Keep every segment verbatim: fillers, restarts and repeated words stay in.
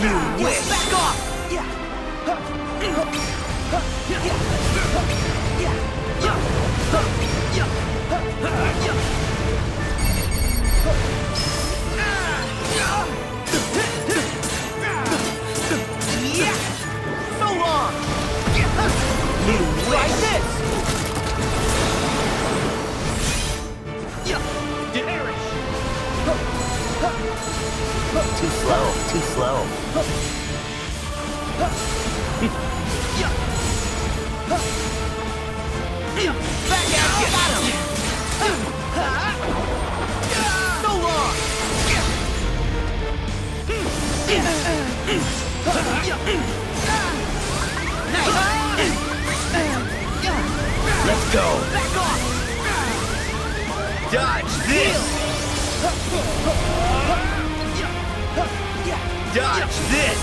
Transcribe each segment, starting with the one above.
You wish. Back off. Yeah. So long. You wish. Like this. Too slow, too slow. Back out, you got him! So long! Let's go. Back off! Dodge this. Dodge this.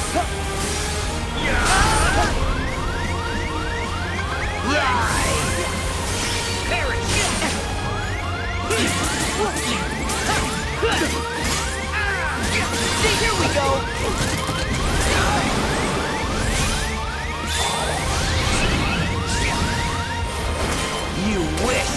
Right! Perish! See, here we go! You wish!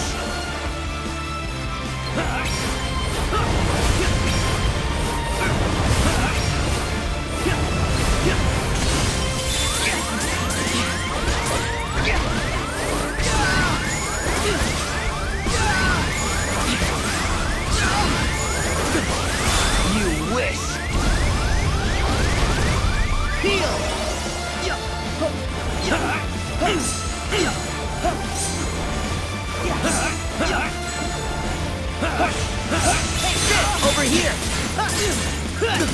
Over here! There!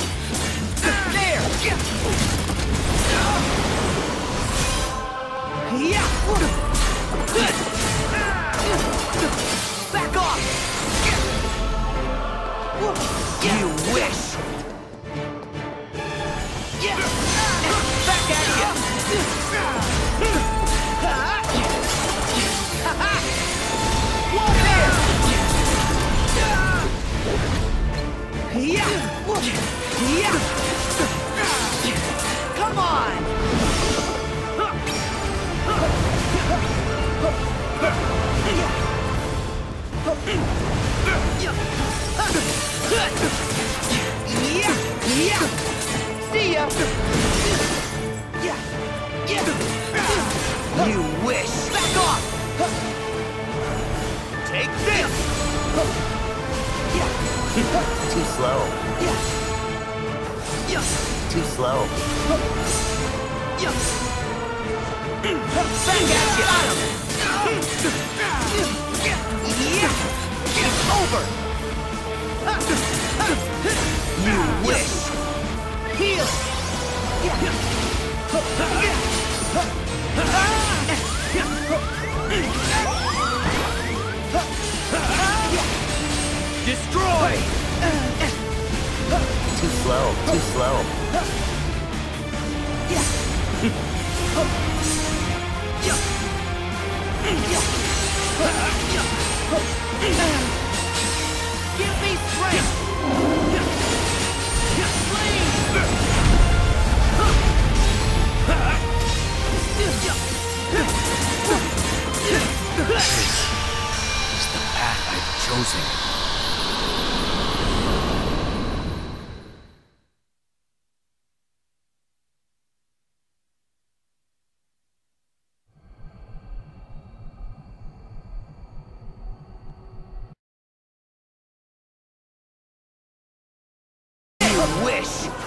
Back off! You wish! Back at you! Whoa there! Come on! See ya! You wish! Back off! Take this! Too slow. Too slow. Back at you! Got him! It's over! You wish! Heal! Destroy! Too slow, too slow. Give me strength! This is the path I've chosen. Wish!